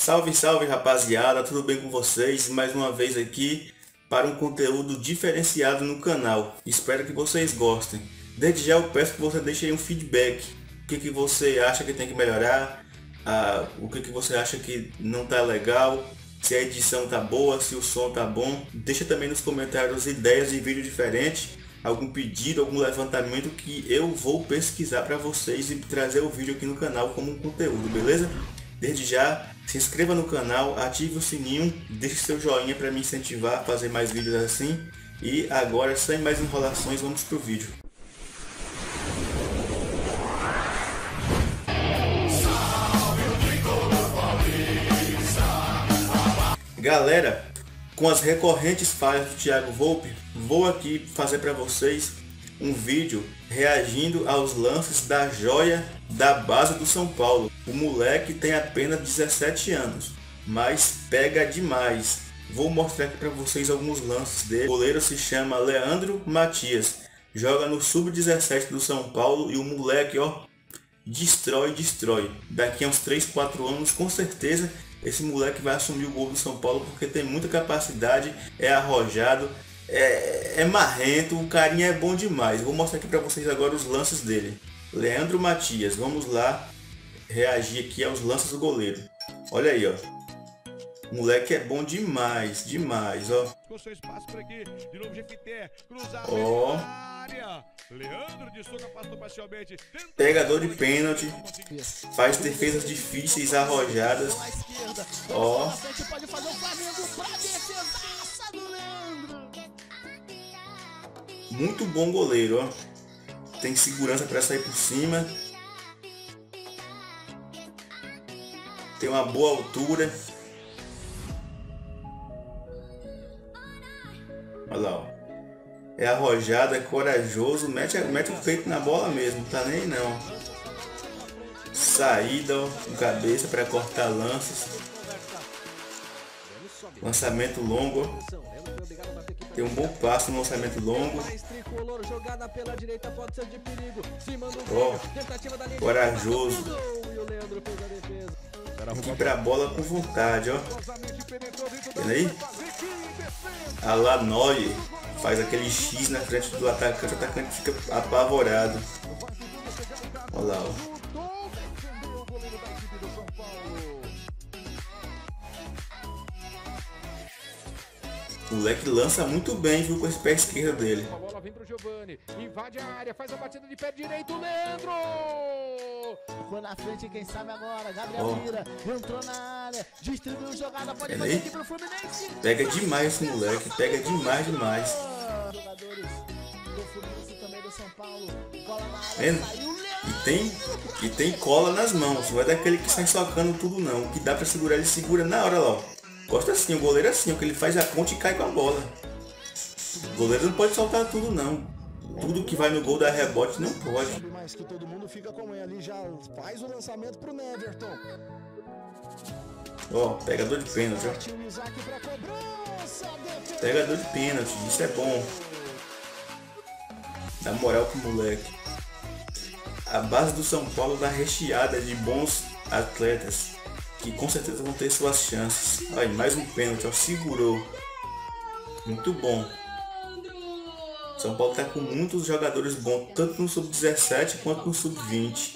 Salve, salve rapaziada, tudo bem com vocês? Mais uma vez aqui para um conteúdo diferenciado no canal. Espero que vocês gostem. Desde já eu peço que você deixe aí um feedback. O que você acha que tem que melhorar? O que você acha que não tá legal? Se a edição tá boa, se o som tá bom. Deixa também nos comentários ideias de vídeo diferentes, algum pedido, algum levantamento que eu vou pesquisar para vocês e trazer o vídeo aqui no canal como um conteúdo, beleza? Desde já, se inscreva no canal, ative o sininho, deixe seu joinha para me incentivar a fazer mais vídeos assim. E agora, sem mais enrolações, vamos pro vídeo. Galera, com as recorrentes falhas do Thiago Volpi, vou aqui fazer para vocês um vídeo reagindo aos lances da joia da base do São Paulo. O moleque tem apenas 17 anos, mas pega demais. Vou mostrar aqui para vocês alguns lances dele. O goleiro se chama Leandro Matias, joga no Sub-17 do São Paulo e o moleque, ó, destrói. Daqui a uns 3, 4 anos, com certeza, esse moleque vai assumir o gol do São Paulo, porque tem muita capacidade, é arrojado, é marrento, o carinha é bom demais. Vou mostrar aqui para vocês agora os lances dele. Leandro Matias, vamos lá reagir aqui aos lances do goleiro. Olha aí, ó. O moleque é bom demais, ó. Ó. Pegador de pênalti, faz defesas difíceis, arrojadas. Ó. Muito bom goleiro, ó. Tem segurança para sair por cima. Tem uma boa altura. Olha lá, ó. É arrojado, é corajoso, mete o peito na bola mesmo, tá nem não. Saída, ó, com cabeça para cortar lances. Lançamento longo, ó. Tem um bom passo no lançamento longo. Ó, corajoso. Aqui pra bola com vontade, ó. Vendo aí? A La Neuer faz aquele X na frente do atacante, o atacante fica apavorado. Olha lá, ó. O moleque lança muito bem, viu, com esse pé esquerdo dele. A bola vem pro Giovani, invade a área, faz a batida de pé direito, Leandro! Foi na frente, quem sabe agora, Gabriel Mira, entrou na área, distribuiu jogada, pode fazer aqui pro Fluminense. Pega demais esse moleque, pega demais. Jogadores do Fluminense também do São Paulo, cola na área, vendo? E tem cola nas mãos, não é daquele que sai socando tudo não. O que dá pra segurar, ele segura na hora lá, ó. Gosta assim, o goleiro é assim, que ele faz a ponte e cai com a bola. O goleiro não pode soltar tudo não. Tudo que vai no gol dá rebote não pode. Mas que todo mundo fica com ele ali, já faz o lançamento pro Neverton. Ó, pegador de pênalti, ó. Pegador de pênalti, isso é bom. Dá moral pro moleque. A base do São Paulo tá recheada de bons atletas, que com certeza vão ter suas chances. Aí, mais um pênalti, ó, segurou. Muito bom. São Paulo tá com muitos jogadores bons, tanto no Sub-17 quanto no Sub-20.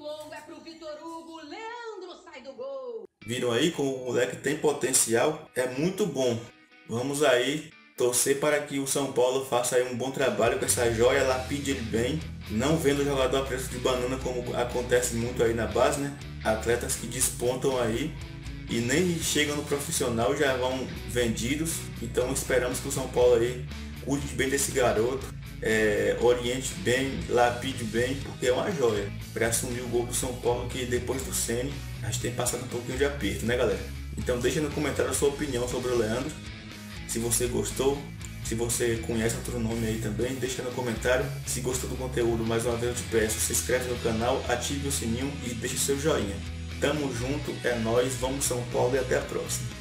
Viram aí como o moleque tem potencial? É muito bom. Vamos aí torcer para que o São Paulo faça aí um bom trabalho com essa joia, lapide ele bem. Não vendo o jogador a preço de banana como acontece muito aí na base, né? Atletas que despontam aí e nem chegam no profissional já vão vendidos. Então esperamos que o São Paulo aí cuide bem desse garoto, oriente bem, lapide bem, porque é uma joia para assumir o gol do São Paulo, que depois do Ceni a gente tem passado um pouquinho de aperto, né galera? Então deixa no comentário a sua opinião sobre o Leandro, se você gostou, se você conhece outro nome aí também, deixa no comentário. Se gostou do conteúdo, mais uma vez eu te peço, se inscreve no canal, ative o sininho e deixe seu joinha. Tamo junto, é nóis, vamos São Paulo e até a próxima.